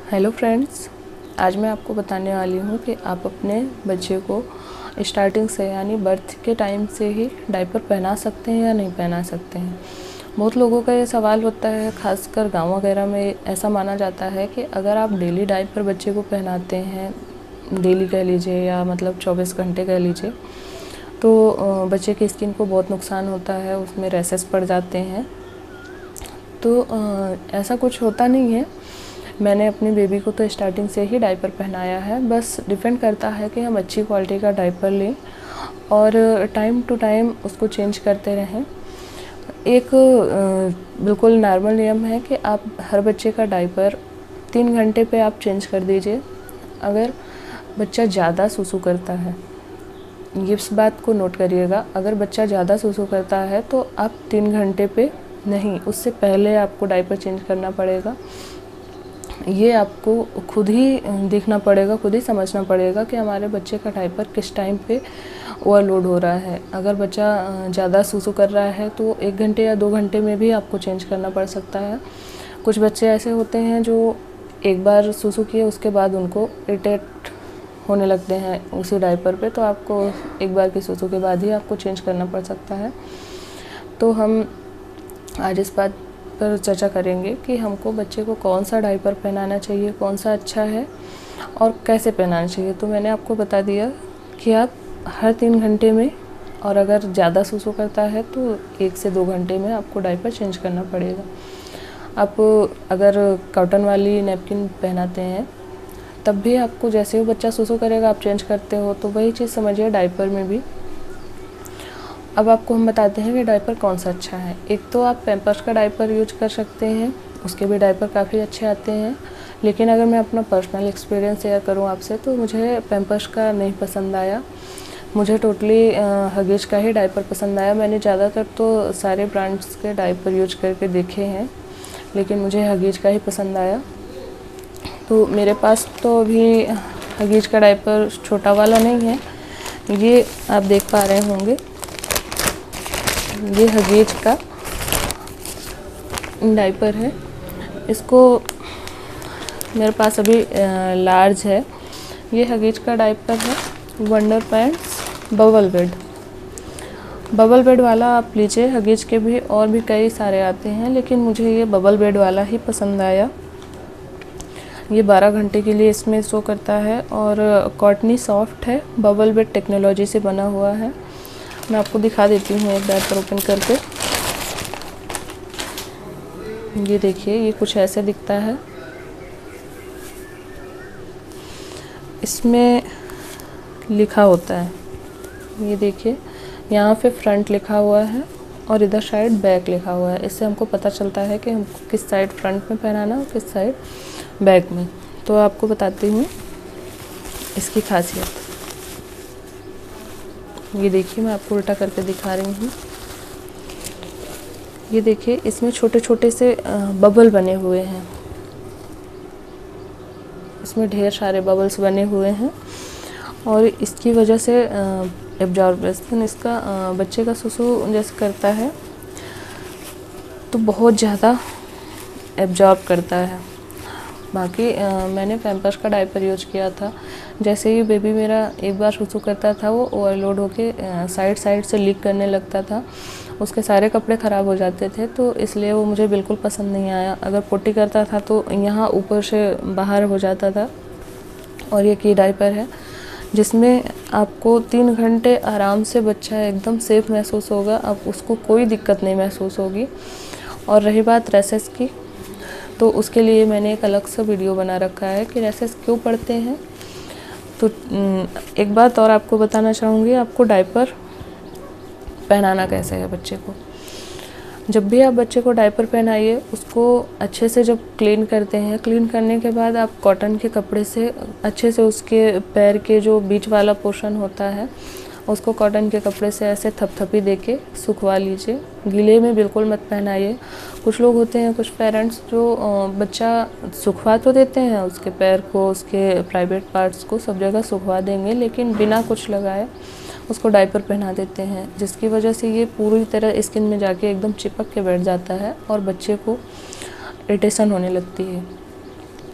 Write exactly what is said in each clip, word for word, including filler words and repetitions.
Hello friends, आज मैं आपको बताने वाली हूँ कि आप अपने बच्चे को स्टार्टिंग से यानी बर्थ के टाइम से ही डायपर पहना सकते हैं या नहीं पहना सकते हैं। बहुत लोगों का ये सवाल होता है, खासकर गांव वगैरह में ऐसा माना जाता है कि अगर आप डेली डायपर बच्चे को पहनाते हैं, डेली कह लीजिए या मतलब चौबीस घंटे कह लीजिए, तो बच्चे की स्किन को बहुत नुकसान होता है, उसमें रैसेस पड़ जाते हैं। तो ऐसा कुछ होता नहीं है। मैंने अपनी बेबी को तो स्टार्टिंग से ही डायपर पहनाया है। बस डिपेंड करता है कि हम अच्छी क्वालिटी का डायपर लें और टाइम टू टाइम उसको चेंज करते रहें। एक बिल्कुल नॉर्मल नियम है कि आप हर बच्चे का डायपर तीन घंटे पे आप चेंज कर दीजिए। अगर बच्चा ज़्यादा सुसु करता है, ये इस बात को नोट करिएगा, अगर बच्चा ज़्यादा सुसु करता है तो आप तीन घंटे पे नहीं, उससे पहले आपको डायपर चेंज करना पड़ेगा। ये आपको खुद ही देखना पड़ेगा, खुद ही समझना पड़ेगा कि हमारे बच्चे का डायपर किस टाइम पे ओवरलोड हो रहा है। अगर बच्चा ज़्यादा सूसू कर रहा है तो एक घंटे या दो घंटे में भी आपको चेंज करना पड़ सकता है। कुछ बच्चे ऐसे होते हैं जो एक बार सूसू किए उसके बाद उनको इरिटेट होने लगते हैं उसी डायपर पे, तो आपको एक बार की सूसू के बाद ही आपको चेंज करना पड़ सकता है। तो हम आज इस बात पर चर्चा करेंगे कि हमको बच्चे को कौन सा डायपर पहनाना चाहिए, कौन सा अच्छा है और कैसे पहनाना चाहिए। तो मैंने आपको बता दिया कि आप हर तीन घंटे में, और अगर ज़्यादा सुसु करता है तो एक से दो घंटे में आपको डायपर चेंज करना पड़ेगा। आप अगर कॉटन वाली नैपकिन पहनाते हैं तब भी आपको जैसे ही बच्चा सुसु करेगा आप चेंज करते हो, तो वही चीज़ समझिए डायपर में भी। अब आपको हम बताते हैं कि डायपर कौन सा अच्छा है। एक तो आप पैम्पर्स का डायपर यूज कर सकते हैं, उसके भी डायपर काफ़ी अच्छे आते हैं। लेकिन अगर मैं अपना पर्सनल एक्सपीरियंस शेयर करूं आपसे, तो मुझे पैम्पर्स का नहीं पसंद आया। मुझे टोटली हगीज का ही डायपर पसंद आया। मैंने ज़्यादातर तो सारे ब्रांड्स के डायपर यूज करके देखे हैं, लेकिन मुझे हगीज का ही पसंद आया। तो मेरे पास तो अभी हगीज का डायपर छोटा वाला नहीं है, ये आप देख पा रहे होंगे, ये हगीज का डायपर है। इसको मेरे पास अभी लार्ज है। ये हगीज का डायपर है, wonder pants bubble bed. Bubble bed वाला आप लीजिए, हगीज के भी और भी कई सारे आते हैं, लेकिन मुझे ये बबल बेड वाला ही पसंद आया। ये बारह घंटे के लिए इसमें शो करता है और कॉटनी सॉफ्ट है, बबल बेड टेक्नोलॉजी से बना हुआ है। मैं आपको दिखा देती हूँ एक डायपर ओपन करके। ये देखिए, ये कुछ ऐसे दिखता है। इसमें लिखा होता है, ये देखिए, यहाँ पे फ्रंट लिखा हुआ है और इधर साइड बैक लिखा हुआ है। इससे हमको पता चलता है कि हमको किस साइड फ्रंट में पहनाना है और किस साइड बैक में। तो आपको बताती हूँ इसकी खासियत। ये देखिए, मैं आपको उल्टा करके दिखा रही हूँ। ये देखिए, इसमें छोटे छोटे से बबल बने हुए हैं, इसमें ढेर सारे बबल्स बने हुए हैं और इसकी वजह से एब्जॉर्बेशन इसका बच्चे का सुसु जैसे करता है तो बहुत ज़्यादा एब्जॉर्ब करता है। बाकी आ, मैंने पैम्पर्स का डायपर यूज किया था। जैसे ही बेबी मेरा एक बार सुसु करता था, वो ओवरलोड होके साइड साइड से लीक करने लगता था, उसके सारे कपड़े ख़राब हो जाते थे, तो इसलिए वो मुझे बिल्कुल पसंद नहीं आया। अगर पोटी करता था तो यहाँ ऊपर से बाहर हो जाता था। और ये की डायपर है जिसमें आपको तीन घंटे आराम से बच्चा एकदम सेफ महसूस होगा, अब उसको कोई दिक्कत नहीं महसूस होगी। और रही बात रैसेस की, तो उसके लिए मैंने एक अलग सा वीडियो बना रखा है कि रैसेस क्यों पड़ते हैं। तो एक बात और आपको बताना चाहूँगी, आपको डायपर पहनाना कैसे है बच्चे को। जब भी आप बच्चे को डायपर पहनाइए, उसको अच्छे से जब क्लीन करते हैं, क्लीन करने के बाद आप कॉटन के कपड़े से अच्छे से उसके पैर के जो बीच वाला पोर्शन होता है उसको कॉटन के कपड़े से ऐसे थपथपी देके सुखवा लीजिए। गीले में बिल्कुल मत पहनाइए। कुछ लोग होते हैं, कुछ पेरेंट्स, जो बच्चा सुखवा तो देते हैं उसके पैर को, उसके प्राइवेट पार्ट्स को, सब जगह सुखवा देंगे, लेकिन बिना कुछ लगाए उसको डायपर पहना देते हैं, जिसकी वजह से ये पूरी तरह स्किन में जाके एकदम चिपक के बैठ जाता है और बच्चे को इरिटेशन होने लगती है।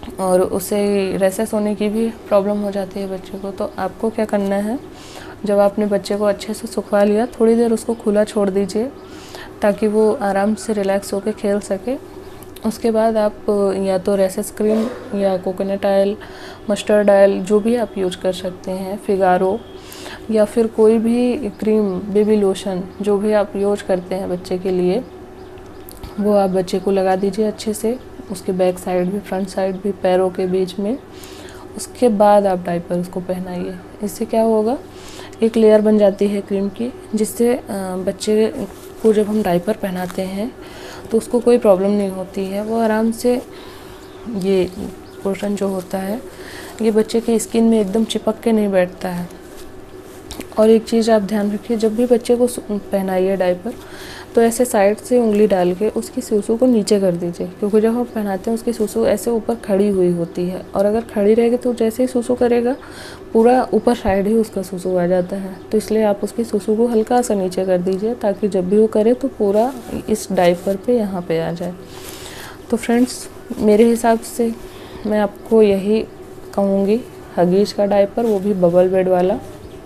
और उसे रेसेस होने की भी प्रॉब्लम हो जाती है बच्चे को। तो आपको क्या करना है, जब आपने बच्चे को अच्छे से सुखवा लिया, थोड़ी देर उसको खुला छोड़ दीजिए ताकि वो आराम से रिलैक्स होकर खेल सके। उसके बाद आप या तो रेसेस क्रीम या कोकोनट ऑयल, मस्टर्ड ऑयल, जो भी आप यूज कर सकते हैं, फिगारो, या फिर कोई भी क्रीम, बेबी लोशन, जो भी आप यूज करते हैं बच्चे के लिए, वो आप बच्चे को लगा दीजिए अच्छे से, उसके बैक साइड भी, फ्रंट साइड भी, पैरों के बीच में। उसके बाद आप डायपर उसको पहनाइए। इससे क्या होगा, एक लेयर बन जाती है क्रीम की, जिससे बच्चे को जब हम डायपर पहनाते हैं तो उसको कोई प्रॉब्लम नहीं होती है। वो आराम से, ये पोर्शन जो होता है ये बच्चे की स्किन में एकदम चिपक के नहीं बैठता है। और एक चीज़ आप ध्यान रखिए, जब भी बच्चे को पहनाइए डायपर तो ऐसे साइड से उंगली डाल के उसकी सूसू को नीचे कर दीजिए, क्योंकि जब हम पहनाते हैं उसकी सूसू ऐसे ऊपर खड़ी हुई होती है, और अगर खड़ी रहेगी तो जैसे ही सूसू करेगा पूरा ऊपर साइड ही उसका सूसू आ जाता है। तो इसलिए आप उसकी सूसू को हल्का सा नीचे कर दीजिए ताकि जब भी वो करे तो पूरा इस डायपर पे यहाँ पे आ जाए। तो फ्रेंड्स, मेरे हिसाब से मैं आपको यही कहूँगी, हगीज का डायपर, वो भी बबल बेड वाला।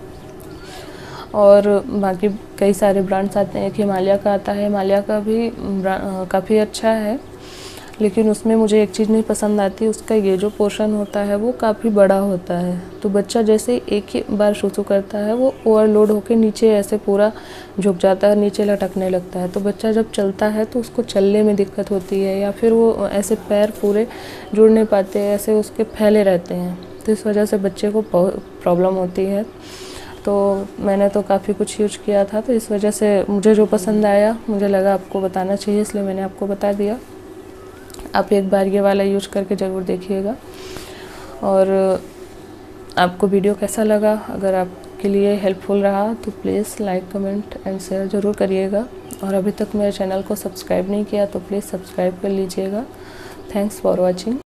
और बाकी कई सारे ब्रांड्स आते हैं, एक हिमालय का आता है, हिमालय का भी काफ़ी अच्छा है, लेकिन उसमें मुझे एक चीज़ नहीं पसंद आती, उसका ये जो पोर्शन होता है वो काफ़ी बड़ा होता है। तो बच्चा जैसे एक ही बार सूसू करता है वो ओवरलोड होकर नीचे ऐसे पूरा झुक जाता है, नीचे लटकने लगता है। तो बच्चा जब चलता है तो उसको चलने में दिक्कत होती है, या फिर वो ऐसे पैर पूरे जुड़ नहीं पाते, ऐसे उसके फैले रहते हैं। तो इस वजह से बच्चे को बहुत प्रॉब्लम होती है। तो मैंने तो काफ़ी कुछ यूज किया था, तो इस वजह से मुझे जो पसंद आया मुझे लगा आपको बताना चाहिए, इसलिए मैंने आपको बता दिया। आप एक बार ये वाला यूज करके ज़रूर देखिएगा। और आपको वीडियो कैसा लगा, अगर आपके लिए हेल्पफुल रहा तो please like, comment and share ज़रूर करिएगा। और अभी तक मेरे चैनल को सब्सक्राइब नहीं किया तो प्लीज़ सब्सक्राइब कर लीजिएगा। Thanks for watching.